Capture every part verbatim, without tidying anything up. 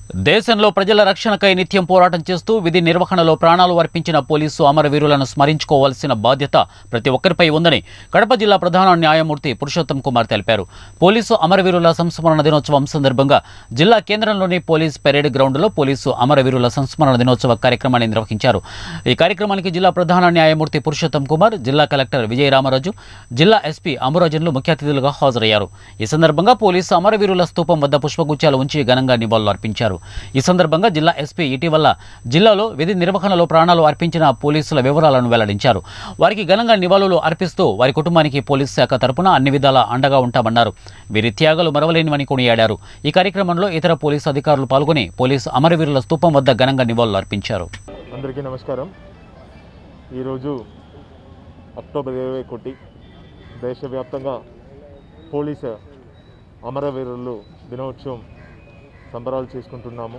దేశంలో ప్రజల రక్షణకై నిత్యం పోరాటం చేస్తూ విధి నిర్వహణలో ప్రాణాలు అర్పించిన పోలీసు అమరవీరులను స్మరించుకోవాల్సిన బాధ్యత ప్రతి ఒక్కరిపై ఉందని కడప జిల్లా ప్రధాన న్యాయమూర్తి పురుషోత్తం కుమార్ తెలిపారు. పోలీసు అమరవీరుల సంస్మరణ దినోత్సవం సందర్భంగా జిల్లా కేంద్రంలోని పోలీస్ పెరేడ్ గ్రౌండ్లో పోలీసు అమరవీరుల సంస్మరణ దినోత్సవ కార్యక్రమాన్ని నిర్వహించారు. ఈ కార్యక్రమానికి జిల్లా ప్రధాన న్యాయమూర్తి పురుషోత్తం కుమార్, జిల్లా కలెక్టర్ విజయరామరాజు, జిల్లా ఎస్పీ అమరాజన్లు ముఖ్య అతిథులుగా హాజరయ్యారు. ఈ సందర్భంగా పోలీసు అమరవీరుల స్తూపం వద్ద పుష్పగుచ్చాలు ఉంచి ఘనంగా నివాళులు అర్పించారు. ఈ సందర్భంగా జిల్లా ఎస్పీ ఇటీవల జిల్లాలో విధి నిర్వహణలో ప్రాణాలు అర్పించిన పోలీసుల వివరాలను వెల్లడించారు. వారికి ఘనంగా నివాళులు అర్పిస్తూ వారి కుటుంబానికి పోలీసు శాఖ తరపున అన్ని విధాలా అండగా ఉంటామన్నారు. వీరి త్యాగాలు మరవలేనివని కొనియాడారు. ఈ కార్యక్రమంలో ఇతర పోలీసు అధికారులు పాల్గొని పోలీసు అమరవీరుల స్తూపం వద్ద ఘనంగా నివాళులు అర్పించారు. అందరికీ నమస్కారం. ఈరోజు అక్టోబర్ ఇరవై ఒకటి దేశవ్యాప్తంగా పోలీసు అమరవీరులు దినోత్సవం సంబరాలు చేసుకుంటున్నాము.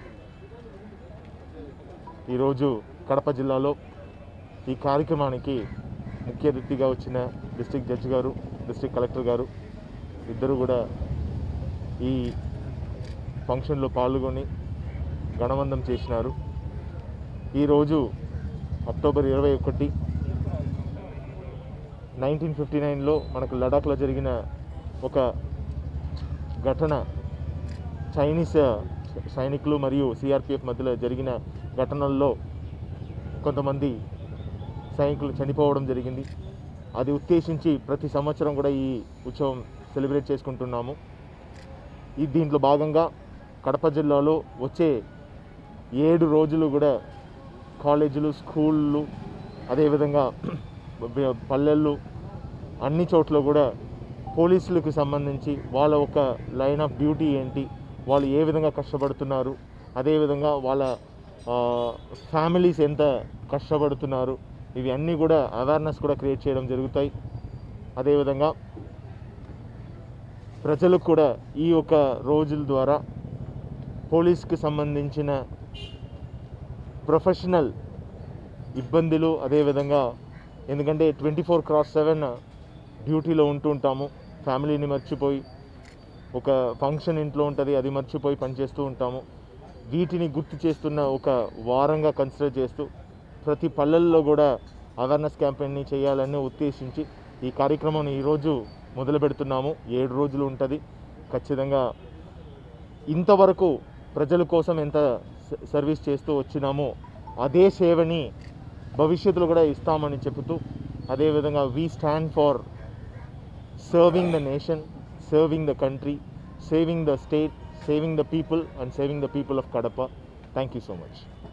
ఈరోజు కడప జిల్లాలో ఈ కార్యక్రమానికి ముఖ్య అతిథిగా వచ్చిన డిస్ట్రిక్ట్ జడ్జి గారు, డిస్ట్రిక్ట్ కలెక్టర్ గారు ఇద్దరు కూడా ఈ ఫంక్షన్లో పాల్గొని గణవందం చేసినారు. ఈరోజు అక్టోబర్ ఇరవై ఒకటి నైన్టీన్ ఫిఫ్టీ నైన్లో మనకు లడాఖ్లో జరిగిన ఒక ఘటన, చైనీస్ సైనికులు మరియు సిఆర్పిఎఫ్ మధ్యలో జరిగిన ఘటనల్లో కొంతమంది సైనికులు చనిపోవడం జరిగింది. అది ఉద్దేశించి ప్రతి సంవత్సరం కూడా ఈ ఉత్సవం సెలబ్రేట్ చేసుకుంటున్నాము. ఈ దీంట్లో భాగంగా కడప జిల్లాలో వచ్చే ఏడు రోజులు కూడా కాలేజీలు, స్కూళ్ళు, అదేవిధంగా పల్లెళ్ళు అన్ని చోట్ల కూడా పోలీసులకు సంబంధించి వాళ్ళ ఒక లైన్ ఆఫ్ డ్యూటీ ఏంటి, వాళ్ళు ఏ విధంగా కష్టపడుతున్నారు, అదేవిధంగా వాళ్ళ ఫ్యామిలీస్ ఎంత కష్టపడుతున్నారు, ఇవి అన్నీ కూడా అవేర్నెస్ కూడా క్రియేట్ చేయడం జరుగుతాయి. అదేవిధంగా ప్రజలకు కూడా ఈ యొక్క రోజుల ద్వారా పోలీస్కి సంబంధించిన ప్రొఫెషనల్ ఇబ్బందులు, అదేవిధంగా ఎందుకంటే ట్వంటీ ఫోర్ క్రాస్ సెవెన్ డ్యూటీలో ఉంటూ ఉంటాము. ఫ్యామిలీని మర్చిపోయి ఒక ఫంక్షన్ ఇంట్లో ఉంటుంది, అది మర్చిపోయి పనిచేస్తూ ఉంటాము. వీటిని గుర్తు చేస్తున్న ఒక వారంగా కన్సిడర్ చేస్తూ ప్రతి పల్లెల్లో కూడా అవేర్నెస్ క్యాంపెయిన్ని చేయాలని ఉద్దేశించి ఈ కార్యక్రమం ఈరోజు మొదలు పెడుతున్నాము. ఏడు రోజులు ఉంటుంది. ఖచ్చితంగా ఇంతవరకు ప్రజల కోసం ఎంత సర్వీస్ చేస్తూ వచ్చినామో అదే సేవని భవిష్యత్తులో కూడా ఇస్తామని చెబుతూ, అదేవిధంగా we stand for serving the nation, serving the country, saving the state, saving the people and saving the people of Kadapa. Thank you so much.